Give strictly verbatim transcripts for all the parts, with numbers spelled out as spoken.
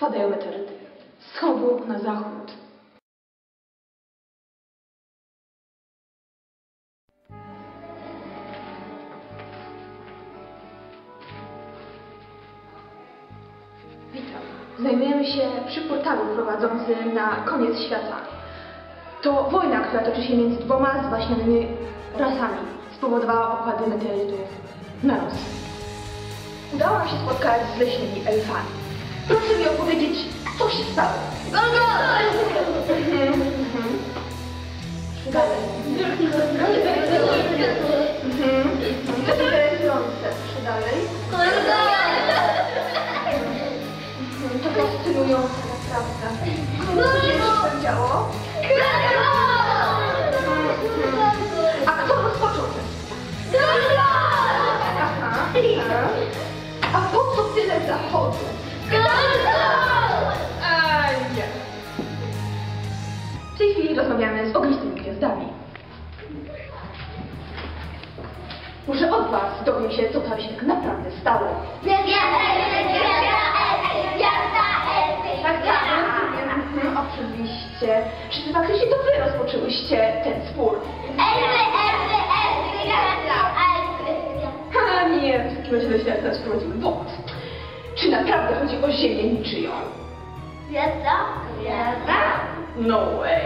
spadają meteoryty z wschodu na zachód. Witam. Znajdujemy się przy portalu prowadzącym na koniec świata. To wojna, która toczy się między dwoma zwaśnionymi rasami, spowodowała opady meteorytów na Rosję. Udało nam się spotkać z leśnymi elfami. Proszę mi opowiedzieć, co się stało. Dalej. To interesujące. Dalej. To fascynujące, naprawdę. Co się tam działo? A kto rozpoczął ten spór? Aha. A po co tyle zachodu? A nie. W tej chwili rozmawiamy z ognistymi gwiazdami. Może od was dowiem się, co tam się tak naprawdę stało. Tak, tak, rozumiem. Mhm, oczywiście. Czy to faktycznie to wy rozpoczęłyście ten spór? Ha, nie, w takim razie źle teraz wprowadzimy błąd. Czy naprawdę chodzi o ziemię niczyją? Gwiazda? Gwiazda? No way.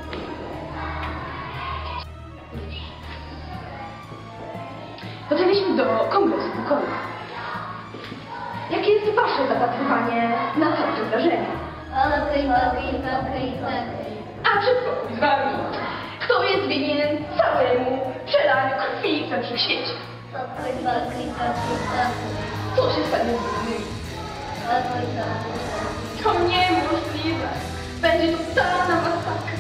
Dotarliśmy do Kongresu Pokoju. Jakie jest wasze zapatrywanie na całe to wydarzenie? Okej, okej, okej, okej. A przed z wami, kto jest winien całemu przelaniu krwi we wszechświecie? Okej, okej, okej, okej. Co się stanie z innymi? Okej, okej. To niemożliwe. Będzie totalna masakra.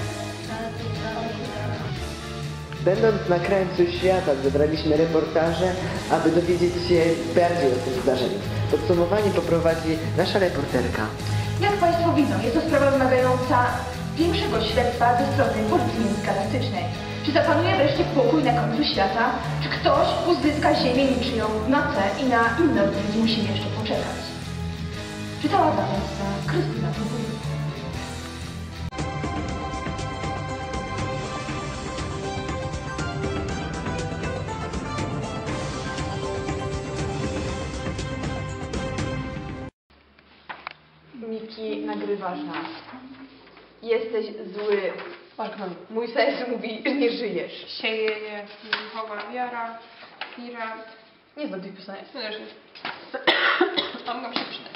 Będąc na krańcu świata, zebraliśmy reportaże, aby dowiedzieć się bardziej o tym zdarzeniu. Podsumowanie poprowadzi nasza reporterka. Jak państwo widzą, jest to sprawa wymagająca większego śledztwa ze strony Policji Międzygalaktycznej. Czy zapanuje wreszcie pokój na końcu świata? Czy ktoś uzyska ziemię niczyją na C i na inne odpowiedzi musimy jeszcze poczekać? Czytała dla państwa Krystyna Próbuje. Miki, nagrywasz nas. Jesteś zły. Mój serce mówi, że nie żyjesz. Sieje, chowa wiara, pirat. Nie znam tych piosenek. Też nie. A mogę się przydać.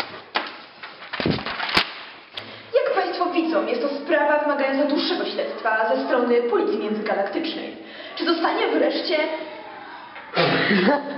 Jak państwo widzą, jest to sprawa wymagająca dłuższego śledztwa ze strony Policji Międzygalaktycznej. Czy zostanie wreszcie